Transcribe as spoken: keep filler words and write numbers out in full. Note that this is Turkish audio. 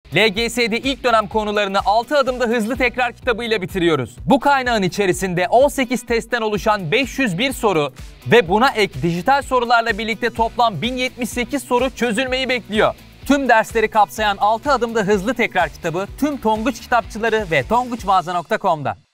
L G S'de ilk dönem konularını altı adımda hızlı tekrar kitabıyla bitiriyoruz. Bu kaynağın içerisinde on sekiz testten oluşan beş yüz bir soru ve buna ek dijital sorularla birlikte toplam bin yetmiş sekiz soru çözülmeyi bekliyor. Tüm dersleri kapsayan altı adımda hızlı tekrar kitabı tüm Tonguç kitapçıları ve tonguçmağaza nokta com'da.